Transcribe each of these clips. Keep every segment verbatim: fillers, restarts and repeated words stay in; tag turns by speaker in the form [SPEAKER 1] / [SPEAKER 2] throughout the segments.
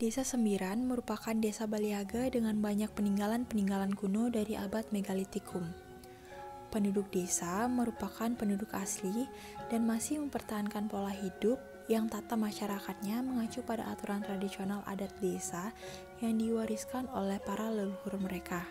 [SPEAKER 1] Desa Sembiran merupakan desa Baliaga dengan banyak peninggalan-peninggalan kuno dari abad Megalitikum. Penduduk desa merupakan penduduk asli dan masih mempertahankan pola hidup yang tata masyarakatnya mengacu pada aturan tradisional adat desa yang diwariskan oleh para leluhur mereka.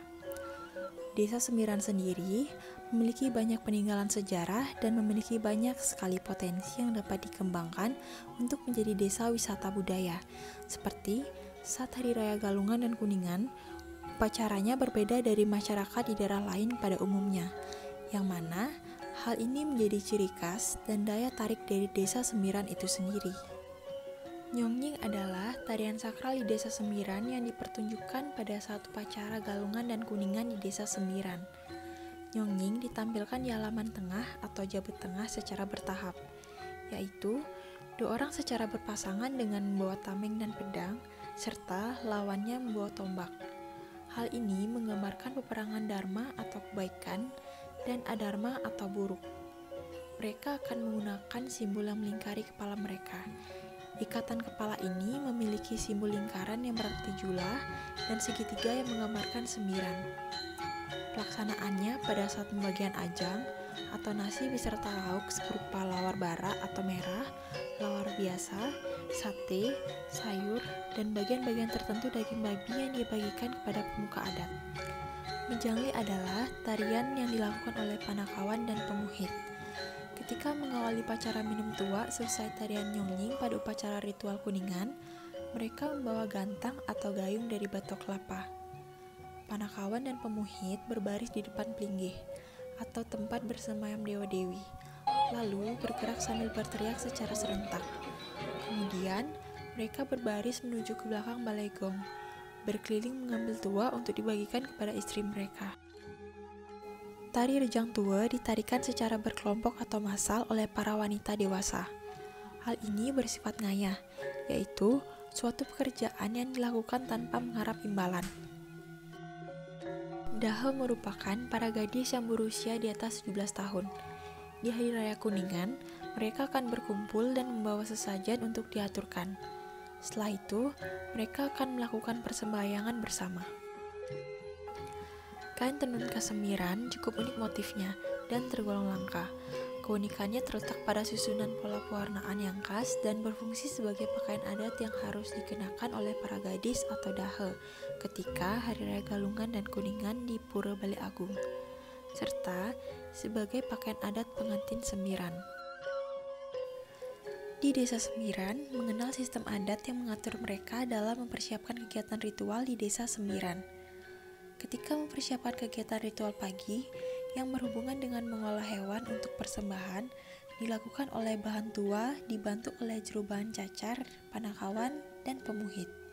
[SPEAKER 1] Desa Sembiran sendiri memiliki banyak peninggalan sejarah dan memiliki banyak sekali potensi yang dapat dikembangkan untuk menjadi desa wisata budaya. Seperti saat Hari Raya Galungan dan Kuningan, upacaranya berbeda dari masyarakat di daerah lain pada umumnya, yang mana hal ini menjadi ciri khas dan daya tarik dari desa Sembiran itu sendiri. Nyongnying adalah tarian sakral di desa Sembiran yang dipertunjukkan pada saat upacara Galungan dan Kuningan di desa Sembiran. Nyongnying ditampilkan di halaman tengah atau jabut tengah secara bertahap, yaitu dua orang secara berpasangan dengan membawa tameng dan pedang, serta lawannya membawa tombak. Hal ini menggambarkan peperangan dharma atau kebaikan dan adharma atau buruk. Mereka akan menggunakan simbol yang melingkari kepala mereka. Ikatan kepala ini memiliki simbol lingkaran yang berarti jula dan segitiga yang menggambarkan sembiran. Pelaksanaannya pada saat pembagian ajang atau nasi beserta lauk berupa lawar bara atau merah, lawar biasa, sate, sayur, dan bagian-bagian tertentu daging babi yang dibagikan kepada pemuka adat. Menjangli adalah tarian yang dilakukan oleh Panakawan dan Pemuhit. Ketika mengawali upacara minum tua selesai tarian Nyongnying pada upacara ritual Kuningan, mereka membawa gantang atau gayung dari batok kelapa. Panakawan dan Pemuhit berbaris di depan plinggih atau tempat bersemayam dewa-dewi, lalu bergerak sambil berteriak secara serentak. Kemudian, mereka berbaris menuju ke belakang balai gong, berkeliling mengambil tua untuk dibagikan kepada istri mereka. Tari Rejang Tua ditarikan secara berkelompok atau massal oleh para wanita dewasa. Hal ini bersifat ngayah, yaitu suatu pekerjaan yang dilakukan tanpa mengharap imbalan. Dahe merupakan para gadis yang berusia di atas tujuh belas tahun. Di Hari Raya Kuningan, mereka akan berkumpul dan membawa sesajen untuk diaturkan. Setelah itu, mereka akan melakukan persembahyangan bersama. Kain tenun khas Sembiran cukup unik motifnya dan tergolong langka. Keunikannya terletak pada susunan pola pewarnaan yang khas dan berfungsi sebagai pakaian adat yang harus dikenakan oleh para gadis atau dahe ketika Hari Raya Galungan dan Kuningan di Pura Balai Agung, serta sebagai pakaian adat pengantin Sembiran. Di desa Sembiran mengenal sistem adat yang mengatur mereka dalam mempersiapkan kegiatan ritual di desa Sembiran. Ketika mempersiapkan kegiatan ritual pagi yang berhubungan dengan mengolah hewan untuk persembahan, dilakukan oleh bahan tua dibantu oleh juru bahan cacar, Panakawan, dan Pemuhit.